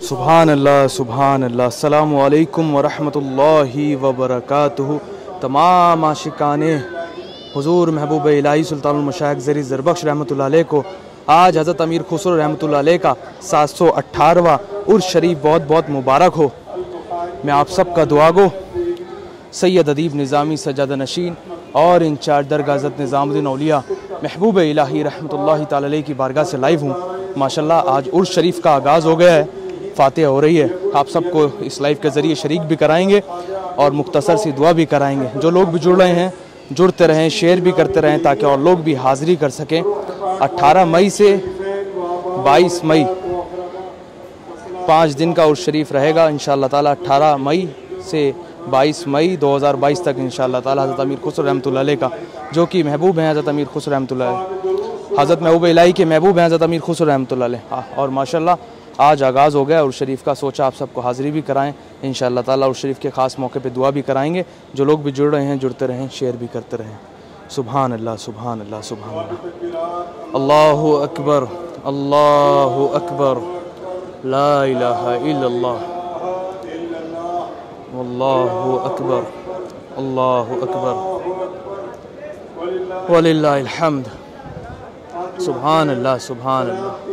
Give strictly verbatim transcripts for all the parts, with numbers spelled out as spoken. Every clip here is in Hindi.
सुभान अल्लाह सुभान अल्लाह। अस्सलामु अलैकुम व रहमतुल्लाहि व बरकातुहू। तमाम आशिकाने हुजूर महबूब इलाही सुल्तानुल मशाइख ज़री ज़रबख्श रहमतुल्लाह अलैह को आज हज़रत अमीर खुसरो रहमतुल्लाह अलैह का सात सौ अट्ठारहवां उर्स शरीफ बहुत बहुत मुबारक हो। मैं आप सब का दुआ गो सैयद अदीब निज़ामी सजादा नशीन और इंचार्ज दरगाह हज़रत निज़ामुद्दीन औलिया महबूब इलाही रहमतुल्लाहि ताला अलैह की बारगाह से लाइव हूँ। माशाल्लाह आज उर्स शरीफ का आगाज़ हो गया है, फातिहा हो रही है। आप सबको इस लाइव के ज़रिए शरीक भी कराएंगे और मुख्तसर सी दुआ भी कराएंगे। जो लोग भी जुड़ रहे हैं जुड़ते रहें, शेयर भी करते रहें ताकि और लोग भी हाज़िरी कर सकें। अट्ठारह मई से बाईस मई पाँच दिन का उर्स शरीफ रहेगा इंशाअल्लाह ताला। अट्ठारह मई से बाईस मई दो हज़ार बाईस तक इंशाअल्लाह ताला हज़रत अमीर खुसरो रहमतुल्लाह अलैह का, जो कि महबूब हैं हज़रत अमीर खुसरो रहमतुल्लाह अलैह, हज़रत महबूब इलाही के महबूब हैं हज़रत अमीर खुसरो रहमतुल्लाह अलैह। और माशाअल्लाह आज आगाज़ हो गया उर्स शरीफ का। सोचा आप सबको हाज़िरी भी कराएं इंशाअल्लाह ताला। उर्स शरीफ के ख़ास मौके पे दुआ भी कराएंगे। जो लोग भी जुड़ रहे हैं जुड़ते रहें, शेयर भी करते रहें। सुभान अल्लाह सुभान अल्लाह सुभान अल्लाह। अल्लाहु अकबर अल्लाहु अकबर ला इलाहा इल्लल्लाह वल्लाहु अकबर अल्लाहु अकबर वलिल्लाहिल हम्द। सुभान अल्लाह सुभान अल्लाह।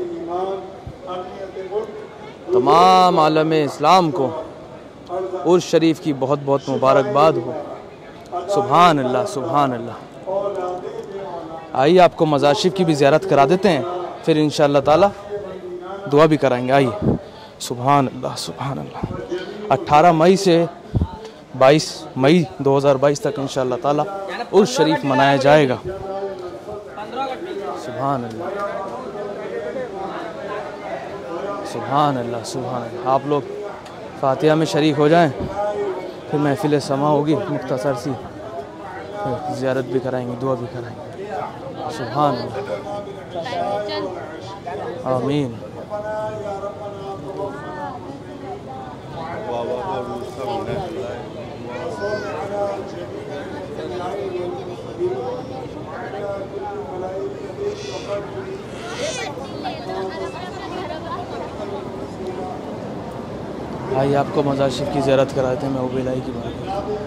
तमाम आलम इस्लाम को उर्स शरीफ की बहुत बहुत मुबारकबाद हो। सुभान अल्लाह सुभान अल्लाह। आइए आपको मज़ार शरीफ की भी ज़ियारत करा देते हैं, फिर इंशाअल्लाह ताला दुआ भी कराएंगे। आइए। सुभान अल्लाह सुभान अल्लाह। अट्ठारह मई से बाईस मई दो हज़ार बाईस तक इंशाअल्लाह ताला उर्स शरीफ मनाया जाएगा। सुभान अल्लाह सुभान अल्लाह सुभान अल्लाह। आप लोग फातिहा में शरीक हो जाएं, फिर महफिल समा होगी मुख्तसर सी, फिर ज़ियारत भी कराएंगे, दुआ भी कराएंगे। सुभान अल्लाह आमीन। भाई आपको मज़ार शरीफ की ज़ियारत कराते हैं महबूब इलाही की बात।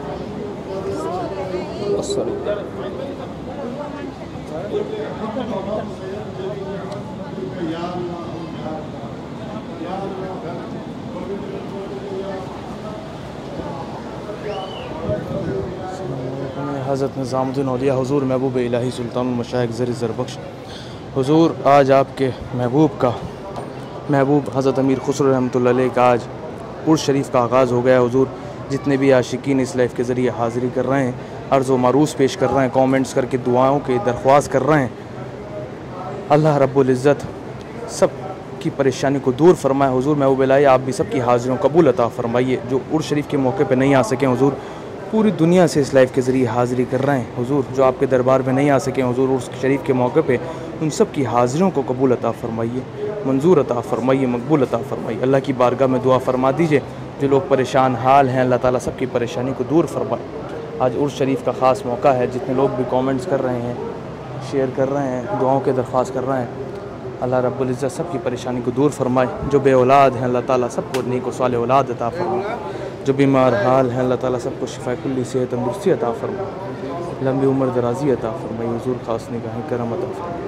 हज़रत निज़ामुद्दीन औलिया हुज़ूर महबूब इलाही सुल्तानुल मशाइख ज़री ज़रबख्श हुज़ूर, आज आपके महबूब का महबूब हज़रत अमीर खुसरो रहमतुल्लाह अलैह का आज उर्स शरीफ का आगाज़ हो गया है। हुज़ूर जितने भी आशिकीन इस लाइफ के ज़रिए हाज़िरी कर रहे हैं, अर्ज़ व मारूज़ पेश कर रहे हैं, कमेंट्स करके दुआओं की दरख्वास्त कर रहे हैं, अल्लाह रब्बुल इज़्ज़त सब की परेशानी को दूर फरमाए। हुज़ूर महबूब इलाही आप भी सब की हाज़िरों कबूल अता फरमाइए। जो उर्स शरीफ के मौके पर नहीं आ सकें हुज़ूर, पूरी दुनिया से इस लाइफ के ज़रिए हाज़िरी कर रहे हैं हुज़ूर, जो आपके दरबार में नहीं आ सकें हुज़ूर उर्स शरीफ के मौके पे, उन सब की हाज़िरों को कबूल अता फरमाइए, मंजूर अता फरमाइए, मकबूल अता फरमाइए। अल्लाह की बारगाह में दुआ फरमा दीजिए। जो लोग परेशान हाल हैं अल्लाह ताला सब की परेशानी को दूर फरमाए। आज उर्स शरीफ का ख़ास मौका है। जितने लोग भी कमेंट्स कर रहे हैं, शेयर कर रहे हैं, दुआओं के दरख्वास्त कर रहे हैं, अल्लाह रब्बुल इज़्ज़त सब की परेशानी को दूर फरमाए। जो बे औलाद हैं अल्लाह ताला सबको नेक व सालेह औलाद अता फरमाए। जो बीमार हाल हैं अल्लाह ताला सबको शिफा कुल्ली सेहत तंदुरुस्ती अता फरमाए, लंबी उम्र दराज़ी अता फरमाए। हुज़ूर ख़ास निगाहें करम अता फरमाए।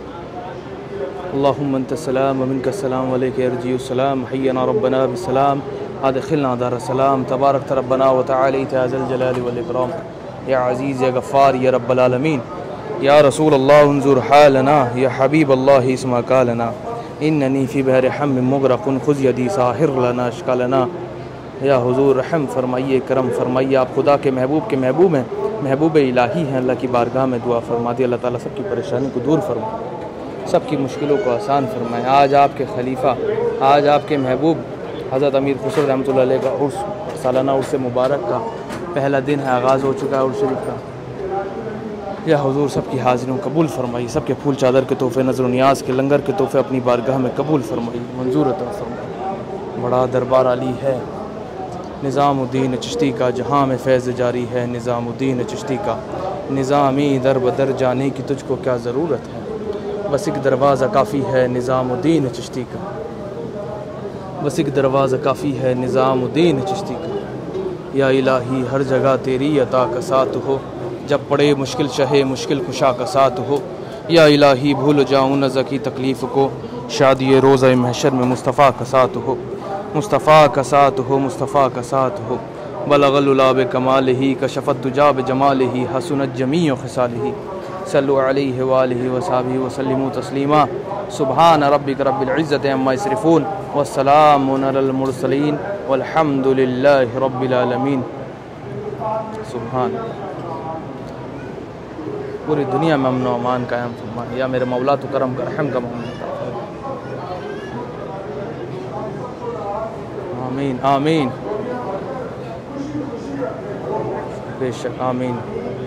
अल्लाहुम्मा अंतस्सलाम व मिनकस्सलाम व अलैका यरजिउस्सलाम हय्यना रब्बना बिस्सलाम अदखिलना दारस्सलाम तबारक रब्बना व तआला या ज़ल जलाली वल इकराम या अज़ीज़ या गफ़्फ़ार या रब्बल आलमीन या रसूल अल्लाह उन्ज़ुर हालना या हबीब अल्लाह इस्मा कालना इन्ननी फ़ी बहरि हम्म मुग़रक़ुन ख़ुज़ यदी साहिर लना अश्क़लना। या हुज़ूर रहम फरमाइए, करम फरमाइए। आप खुदा के महबूब के महबूब हैं, महबूब इलाही हैं। अल्लाह की बारगाह में दुआ फरमा दी, अल्लाह ताला सब की परेशानी को दूर फरमाए, सब की मुश्किलों को आसान फरमाए। आज आपके खलीफा, आज आपके महबूब हज़रत अमीर खुसरो रहमतुल्लाह अलैह का उर्स सालाना उर्स मुबारक का पहला दिन है, आगाज़ हो चुका है उर्स शरीफ का। या हुज़ूर सब की हाज़िरों कबूल फरमाइए, सब के फूल चादर के तोहफ़े, नज़र नियाज के लंगर के तोहफ़े अपनी बारगाह में कबूल फरमाइए, मंजूर अता फरमाइए। बड़ा दरबार अली है निज़ामुद्दीन चिश्ती का, जहाँ में फैज़ जारी है निज़ामुद्दीन चिश्ती का। निज़ामी दर बदर जाने की तुझको क्या ज़रूरत है, बस एक दरवाज़ा काफ़ी है निज़ामुद्दीन चिश्ती का। बस एक दरवाज़ा काफ़ी है निज़ामुद्दीन चिश्ती का। या इलाही हर जगह तेरी अता का साथ हो, जब पड़े मुश्किल शहे मुश्किल कुशा का साथ हो। या इलाही भूल जाऊँ नज़ा की तकलीफ़ को, शादी रोज़ा महशर में मुस्तफ़ा का साथ हो, मुस्तफ़ा का साथ हो, मुस्तफ़ा का साथ हो। बलगलुलाब कमाल ही कशफ़त तुजाब जमाल ही हसनत जमी खसाल ही। सल्लु अलैहि वालिहि वसहबिहि वसल्लिमु तस्लीमा। सुब्हान रब्बिक रब्बिल इज़्ज़ति अम्मा यसिफ़ून वस्सलामुन अलल मुरसलीन वल्हम्दुलिल्लाहि रब्बिल आलमीन। सुब्हान। पूरी दुनिया में अमन व अमान कायम फरमा। या मेरे मौला तो करम कर रहम का मामला। आमीन आमीन बेशक आमीन।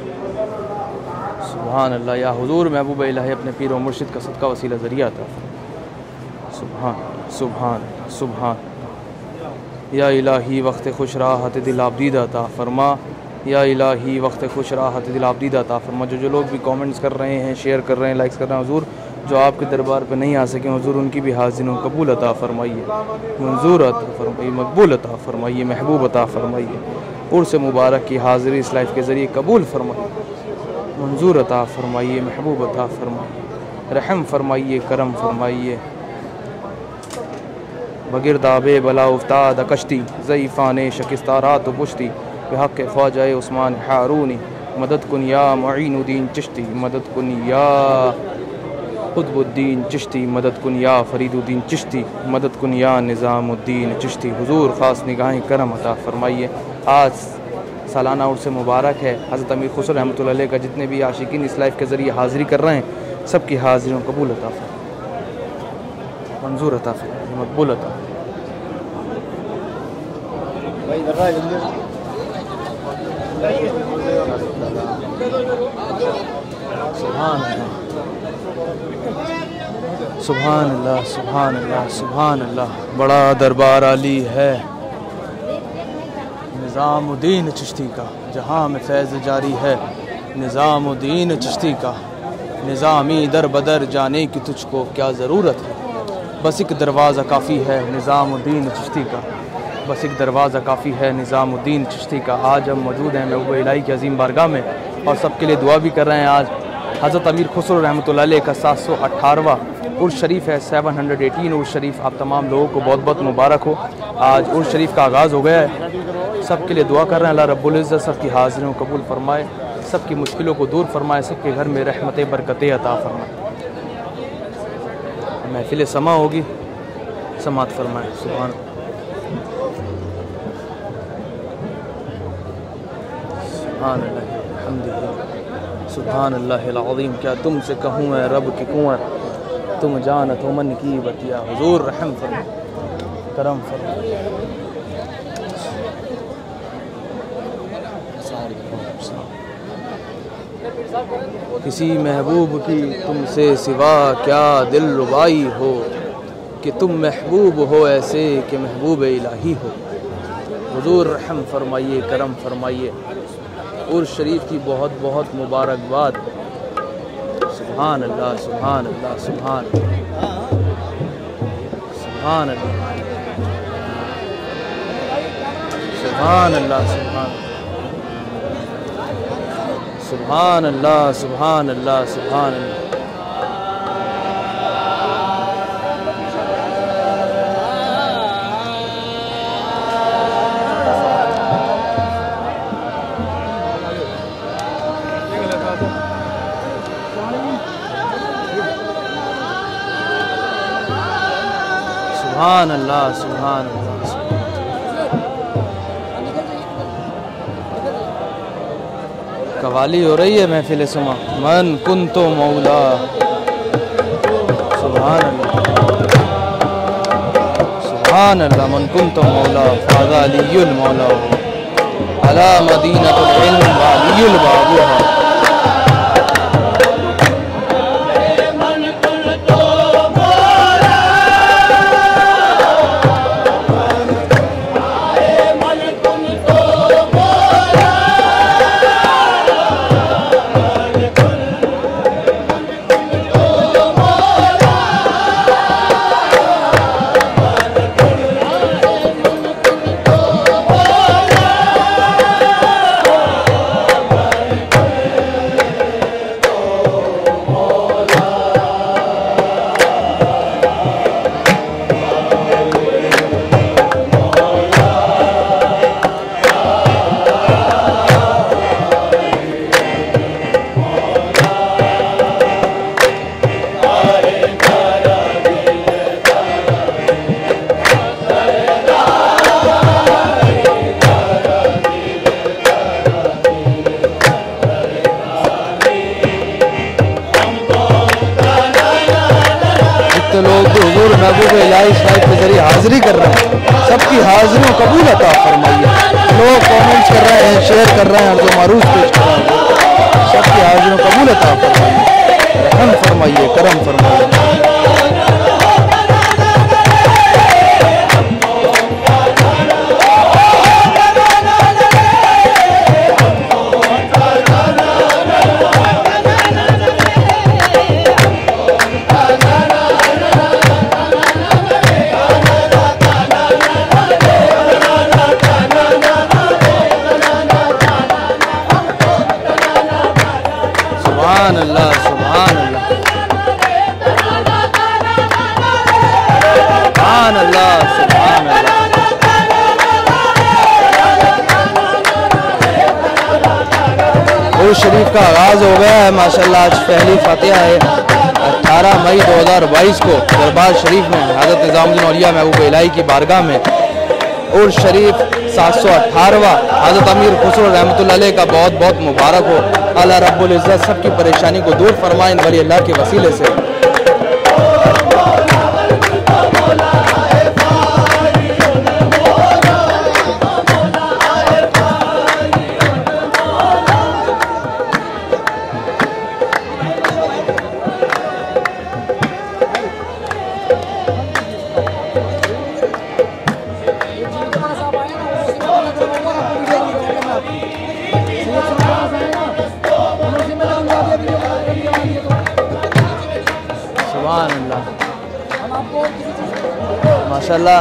सुभान अल्लाह। या हुजूर महबूब इलाही अपने पीर व मुर्शिद का सदका वसीला ज़रिया था। सुभान सुभान सुभान। या इलाही वक्त खुश राहत दिल आबदीदा अता फरमा। या इलाही वक्त खुश राहत दिल आबदीदा अता फरमा। जो जो लोग भी कमेंट्स कर रहे हैं, शेयर कर रहे हैं, लाइक्स कर रहे हैं, हुजूर जो आपके दरबार पर नहीं आ सके हुजूर उनकी भी हाज़िर कबूल अता फरमाइए, मंजूर अता फरमाइए, मकबूल अता फरमाइए, महबूब अता फरमाइए। उर्स मुबारक की हाज़िरी इस लाइफ के ज़रिए कबूल फरमाइए, मंजूर अता फरमाइए, महबूब अता फरमाइए, रहम फरमाइए, करम फरमाइए। बगिरदाबे बला उफ्ताद कश्ती ज़ईफ़ान शकिस्तारात पुश्ती बेहक़ ख्वाजा उस्मान हारूनी मदद कुन या मुईनुद्दीन चिश्ती मदद कुन या कुतुबुद्दीन चिश्ती मदद कुन या फरीदुद्दीन चिश्ती मदद कुन या निज़ामुद्दीन चिश्ती। हुजूर ख़ास निगाहें करम अता फरमाइए। आज सालाना उर्स मुबारक है। हज़रत अमीर खुसरो रहमतुल्लाह अलैह का जितने भी आशिकीन इस लाइफ के ज़रिए हाज़िरी कर रहे हैं सबकी हाज़िरियों कबूल अता फरमाइए, मंजूर अता फरमाइए, मकबूल अता। सुभान अल्लाह सुभान अल्लाह सुभान अल्लाह सुभान अल्लाह। बड़ा दरबार आली है निज़ामुद्दीन चिश्ती का, जहाँ में फैज़ जारी है निज़ामुद्दीन चिश्ती का। निज़ामी दर बदर जाने की तुझको क्या ज़रूरत है, बस एक दरवाज़ा काफ़ी है निज़ामुद्दीन चिश्ती का, बस एक दरवाज़ा काफ़ी है निज़ामुद्दीन चिश्ती का। आज हम मौजूद हैं महबूब इलाही की अजीम बारगाह में और सबके लिए दुआ भी कर रहे हैं। आज हज़रत अमीर खुसरो रहमतुल्लाह अलैह का सात सौ अट्ठारहवां उर्स शरीफ है, seven hundred eighteen Urs Sharif. आप तमाम लोगों को बहुत बहुत मुबारक हो। आज उर्स शरीफ का आगाज़ हो गया है। सबके लिए दुआ कर रहे हैं अल्लाह रब्बुल इज़्ज़त सबकी हाज़िरियों को कबूल फरमाए, सबकी मुश्किलों को दूर फरमाए, सबके घर में रहमतें बरकतें अता फरमाए। महफिल समा होगी, समात फरमाए। सुभान सुभान अल्लाह अल्हम्दुलिल्लाह सुभान अल्लाहिल अज़ीम। क्या तुमसे कहूँ मैं रब की कुंवर, तुम जानत हो मन की बतिया। हुजूर रहम फरमा, करम फरमा। किसी महबूब की तुमसे सिवा क्या दिल रुबाई हो, कि तुम महबूब हो ऐसे कि महबूब इलाही हो। हुजूर रहम फरमाइए, करम फरमाइए। उर्स शरीफ की बहुत बहुत मुबारकबाद। सुभान अल्लाह सुभान अल्लाह सुभान सुभान अल्लाह सुभान अल्लाह सुभान सुभान अल्लाह सुभान अल्लाह सुभान अल्लाह। सुभान अल्लाह सुभान अल्लाह। कवाली हो रही है महफिल सुमा। मन कुन तो मौला। सुभान अल्लाह सुभान अल्लाह। मन कुन तो मौला फाज़ा अलीयुल मौला अला मदीनतुल इल्म व अलीयुल बाबूहा। महबूब इलाही साहिब के जरिए हाजिरी कर रहे हैं, सबकी हाजिरियों कबूल अता फरमाइए। लोग कमेंट्स कर रहे हैं, शेयर कर रहे हैं और जो मारूफ पेश कर रहे हैं, सबकी हाजिरियों कबूल अता फरमाइए, रहम फरमाइए, करम फरमाइए। सुभान अल्लाह, सुभान अल्लाह, सुभान अल्लाह, सुभान अल्लाह। उर्स शरीफ का आगाज़ हो गया है माशाल्लाह। आज पहली फातिहा है। अठारह मई दो हज़ार बाईस को दरबार शरीफ में हज़रत निज़ामुद्दीन औलिया महबूब इलाही की बारगाह में उर्स शरीफ सात सौ अठारहवां हज़रत अमीर खुसरो रहमतुल्लाह अलैह का बहुत बहुत मुबारक हो। अल्लाह रब्बुल इज़्ज़त सबकी परेशानी को दूर फरमाए इन वली अल्लाह के वसीले से। सुभान अल्लाह, माशाल्लाह।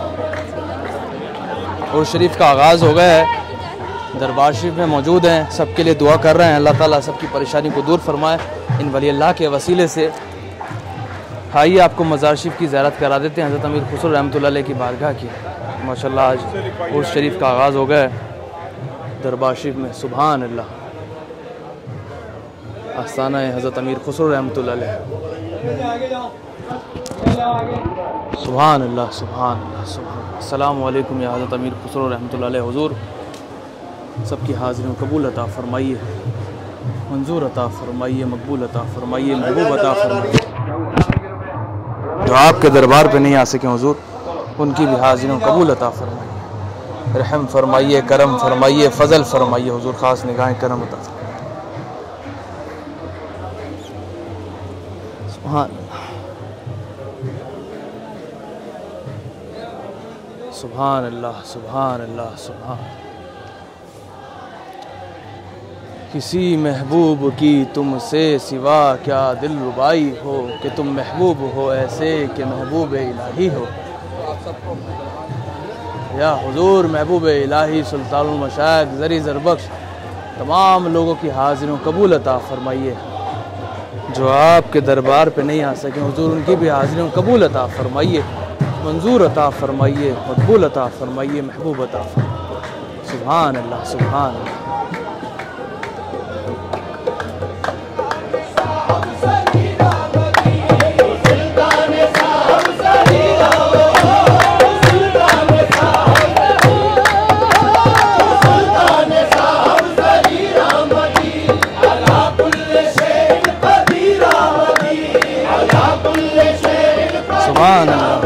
उर्स शरीफ का आगाज़ हो गया है। दरबार शरीफ में मौजूद हैं, सबके लिए दुआ कर रहे हैं। अल्लाह ताला सबकी परेशानी को दूर फरमाए इन वली अल्लाह के वसीले से। आइए आपको मज़ार शरीफ की ज़ियारत करा देते हैं, हज़रत अमीर खुसरो रहमतुल्लाह अलैह की बारगाह की। माशाल्लाह आज उर्स शरीफ का आगाज़ हो गया है दरबार शरीफ में। सुभान अल्लाह, आस्थाना है हज़रत अमीर खुसरो रहमतुल्लाह अलैह। सुभान अल्लाह, सुभान अल्लाह, सुभान। अस्सलामु अलैकुम या हज़रत अमीर खुसरो रहमतुल्लाह अलैह हुज़ूर, सबकी हाज़िरियों कबूल अता फरमाइए, मंजूर अता फरमाइए, मकबूल अता फरमाइए, महबूब अता फरमाइए। जो आपके दरबार पे नहीं आ सके हुज़ूर, उनकी भी हाज़िरियों कबूल अता फरमाइए, रहम फरमाइए, करम फरमाइए, फ़ज़ल फरमाइए हुज़ूर, ख़ास निगाहें करम अता फरमाइए। सुभान अल्लाह, सुभान अल्लाह, सुभान। किसी महबूब की तुमसे सिवा क्या दिल रुबाई हो, कि तुम महबूब हो ऐसे कि महबूब इलाही हो। या हुजूर महबूब इलाही सुल्तानुल मशाइख ज़री ज़रबख्श तमाम लोगों की हाज़िरों कबूल अता फरमाइए। जो आपके दरबार पे नहीं आ सके हुजूर, उनकी भी हाज़िरों कबूल अता फरमाइए, मंजूर अता फरमाइए, मकबूल अता फरमाइए, महबूब अता फरमाइए। सुभान अल्लाह, सुभान अल्लाह। सुभान अल्लाह।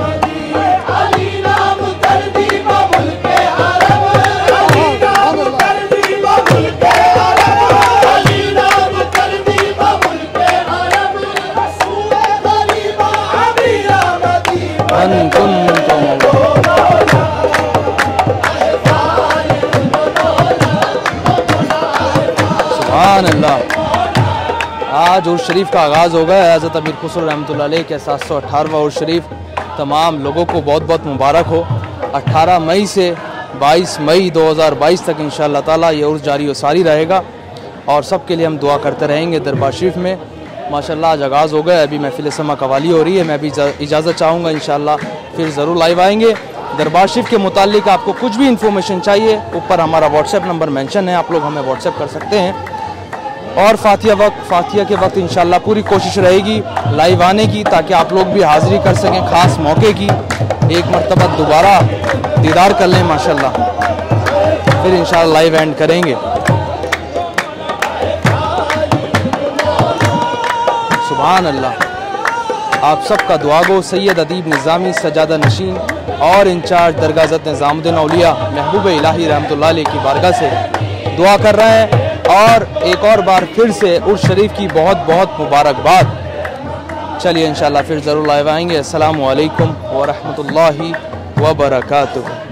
सुभान अल्लाह। आज उर्स शरीफ का आगाज़ हो गया है हज़रत अमीर खुसरो रहमतुल्लाह अलैह के सात सौ अठारहवां उर्स शरीफ। तमाम लोगों को बहुत बहुत मुबारक हो। अठारह मई से बाईस मई दो हज़ार बाईस तक इंशाअल्लाह ताला ये उर्स जारी व सारी रहेगा और सब के लिए हम दुआ करते रहेंगे दरबार शरीफ में। माशाल्लाह आज आगाज़ हो गया, अभी महफिल समा कवाली हो रही है। मैं भी इजाज़त चाहूँगा, इंशाअल्लाह फिर ज़रूर लाइव आएंगे। दरबार शरीफ के मुताल्लिक आपको कुछ भी इन्फॉर्मेशन चाहिए, ऊपर हमारा व्हाट्सएप नंबर मेंशन है, आप लोग हमें व्हाट्सएप कर सकते हैं। और फातिहा वक्त फातिहा के वक्त इंशाअल्लाह पूरी कोशिश रहेगी लाइव आने की, ताकि आप लोग भी हाज़िरी कर सकें ख़ास मौके की। एक मरतबा दोबारा दीदार कर लें माशाल्लाह, फिर इंशाअल्लाह लाइव एंड करेंगे। सुभान अल्लाह, आप सबका दुआ गो सैयद अदीब निज़ामी सजादा नशीन और इंचार्ज दरगाह हज़रत निज़ामुद्दीन औलिया महबूब इलाही रहमतुल्लाह अलैह की बारगाह से दुआ कर रहे हैं और एक और बार फिर से उर्स शरीफ की बहुत बहुत मुबारकबाद। चलिए इंशाअल्लाह फिर ज़रूर लाइव आएंगे। अस्सलामु अलैकुम व रहमतुल्लाहि व बरकातुहू।